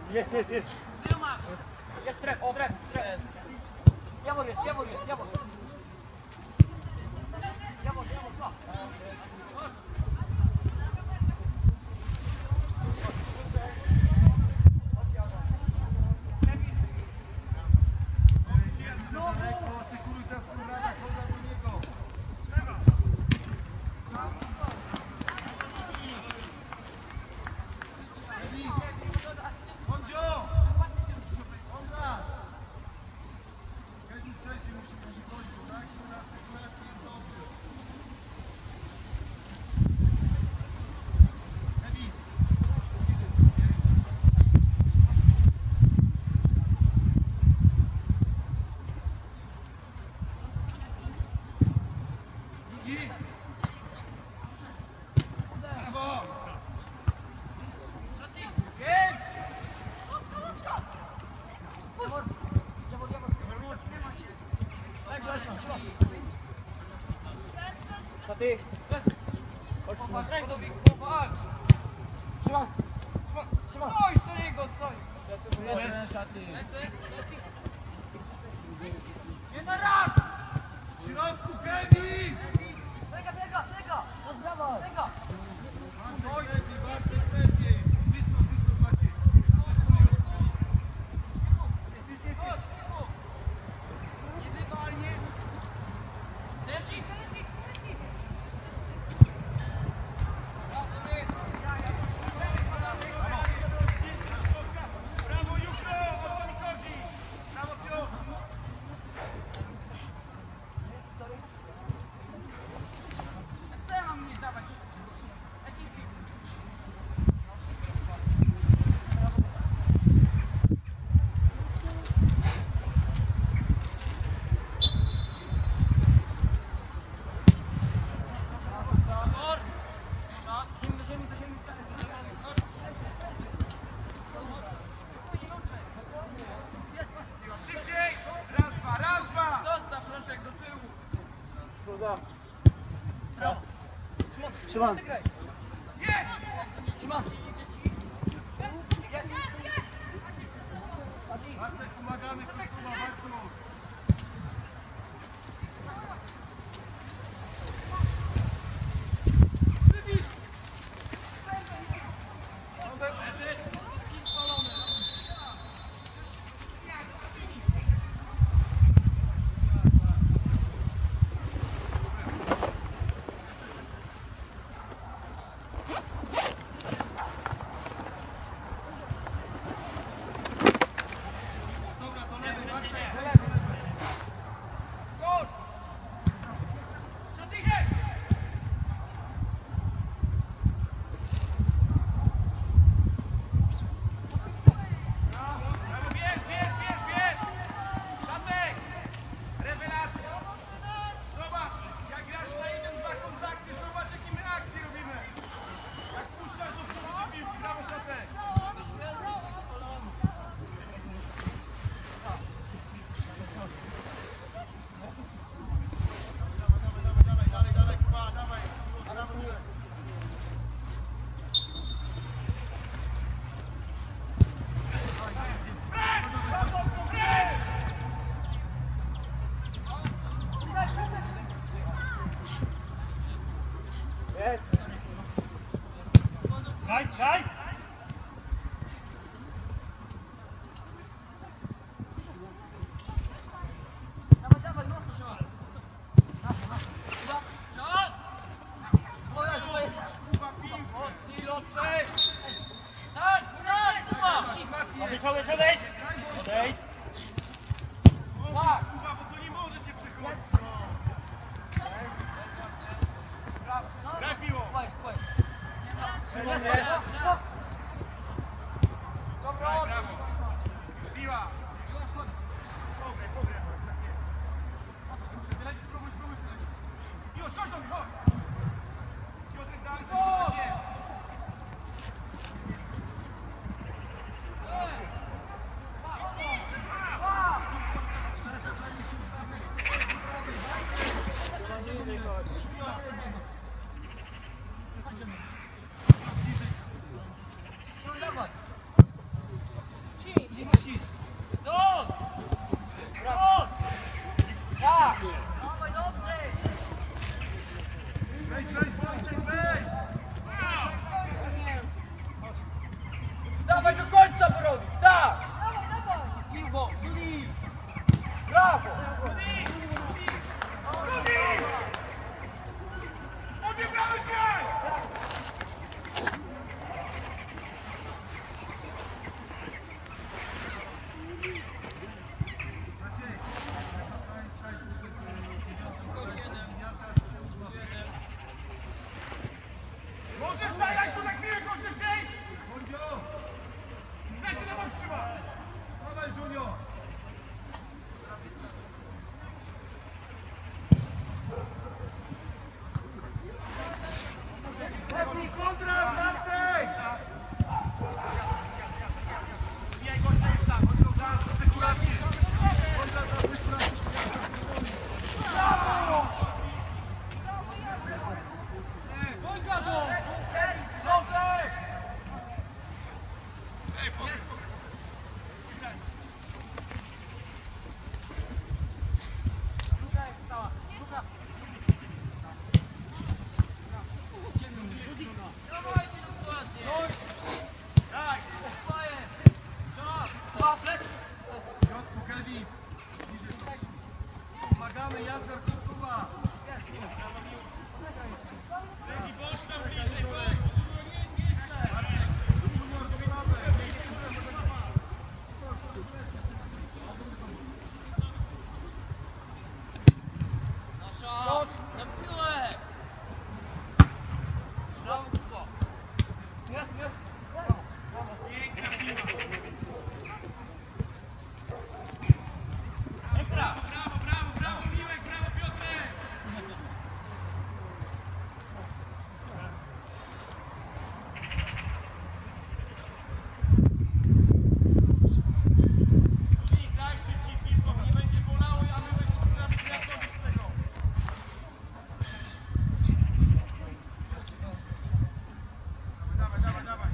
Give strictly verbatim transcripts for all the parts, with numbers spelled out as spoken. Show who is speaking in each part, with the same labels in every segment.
Speaker 1: Jest, jest, jest.
Speaker 2: Jest stref, stref, stref. Jawor jest, Jawor jest, Jawor. Jawor, Jawor, co?
Speaker 1: Ty.
Speaker 2: Popatrz, Rodowik, popatrz!
Speaker 1: Szymon! Szymon!
Speaker 2: Coś do niego, coś! Nie na raz!
Speaker 3: W środku, Kevin!
Speaker 2: Biega, biega, biega! Odbrawaj! Biega!
Speaker 3: Oj, bardziej, lepiej! Blisko, blisko, bardziej!
Speaker 2: Niewywalnie! Leci, leci, leci!
Speaker 3: Brawo, Jutro! O to mi chodzi! Brawo, Piotr!
Speaker 2: Co ja mam nie dawać?
Speaker 3: Szybciej! Raz, dwa, raz, dwa!
Speaker 2: Zostaw proszek do tyłu!
Speaker 1: Szkoda. Raz. Szymon!
Speaker 3: Jedź!
Speaker 2: Szymon!
Speaker 3: Bartek, pomagamy, Kostuba, Bartu! Dobra, to lewy, Bartek, do lewy! Gol! Co ty jest? Brawo, bierz, bierz, bierz, bierz! Szatek! Rewelacja! Zobacz, jak grasz na jeden, dwa kontakty, zobacz jakie my akcje robimy! Jak puszczasz do przodu do piłki, brawo, Szatek! Dawaj, dawaj, dalej, dalej, Kuba, dawaj! Brawo, Julek!
Speaker 1: Jest! Daj, daj!
Speaker 2: Dawaj, dawaj, mocno Szymon! Czas! Twoja, twoja!
Speaker 3: Kuba, pił, mocniej, loczek!
Speaker 2: Tak, tak, Szymon!
Speaker 1: Odejdź, odejdź, odejdź! Odejdź!
Speaker 3: Tak! Kuba, bo to nie może cię przechodzić! Graj piło!
Speaker 2: Spójrz, spójrz!
Speaker 1: Szymon jest!
Speaker 2: Dobra,
Speaker 3: Graj, brawo! Piła! Pograj, pograj, tak jest! Muszę wylecieć, spróbuj, spróbuj, spróbuj! Już, chodź do mnie, chodź! Piotrek, za Aleksem, tak jest! Możesz dać tu na chwilę go szybciej! Weź się na bok trzyma! Dawaj, Junior! Lepiej kontra, Bartek! Bijaj gościa już tam, chodź go za spekulację. Kontra za spekulację. Brawo!
Speaker 2: Wojka go!
Speaker 3: Dobrze! Piotku, Kevin! Pomagamy, Jacek, Kuba! Legi, boż tam bliżej, kolego! Junior, do prawej!
Speaker 2: Nasza! Na piłę! Brawo, Kuba!
Speaker 3: Piękna piła!
Speaker 2: Ekstra!
Speaker 3: Brawo, brawo, brawo, Miłek, brawo, Piotrek! I daj szybciej piłką, nie będzie bolało, a my będziemy teraz kreatywni z tego. Dawaj, dawaj, dawaj.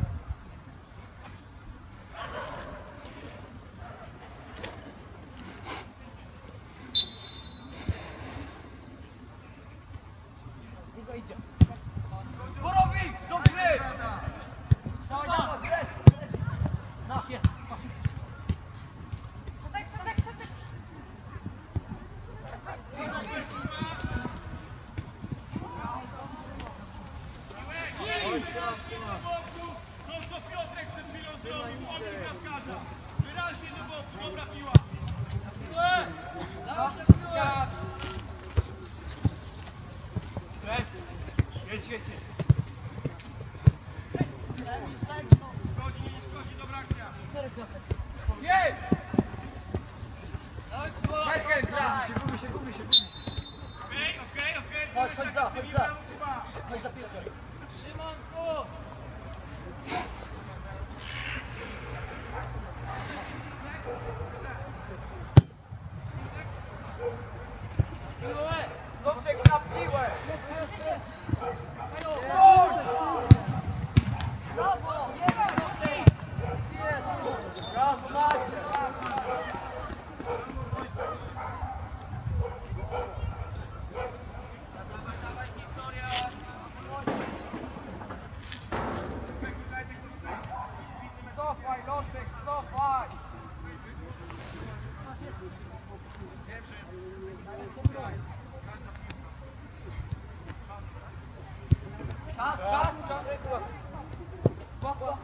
Speaker 2: Borowik! Do gry!
Speaker 3: Rada.
Speaker 2: Dawaj, dawaj! Nasz jest!
Speaker 3: Do boku, to co Piotrek przed chwilą zrobił, ogień bramkarza. Wyraźnie do boku, dobra piła.
Speaker 2: Piłę! Dawaj się piłę!
Speaker 1: Jedź, jedź, jedź.
Speaker 3: Szkodzi, nie szkodzi, dobra akcja.
Speaker 2: Jedź! Dawaj, Kuba!
Speaker 3: Merkel, gra! Gubi się, gubi się, gubi się. Okej, okej, okej.
Speaker 2: Chodź, chodź za, chodź za.
Speaker 3: Brawo, Kuba.
Speaker 2: Chodź za piłkę! Szymonku! Piłę!
Speaker 4: Doczek na piłę!
Speaker 2: Brawo!
Speaker 1: Brawo, Macie.
Speaker 4: Cofaj, Loszek, cofaj!
Speaker 2: Czas, czas, czas! Łap, łap!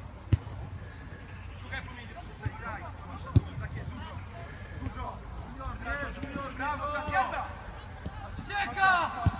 Speaker 3: Szukaj pomiędzy przestrzeni, daj. Takie dużo, dużo. Junior, nie, Junior, brawo, szat, jazda!
Speaker 2: Ucieka!